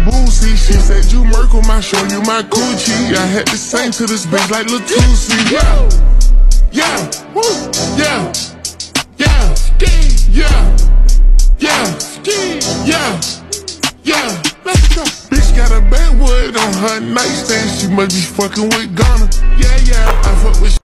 Boosie. She said you Merkle, I show you my coochie. I had to sing to this bitch like Lil Tusi. Yeah, yeah, woo, yeah, yeah, yeah, yeah, yeah, yeah. Let's go. Bitch got a backwood on her nightstand. She must be fucking with Ghana. Yeah, yeah, I fuck with.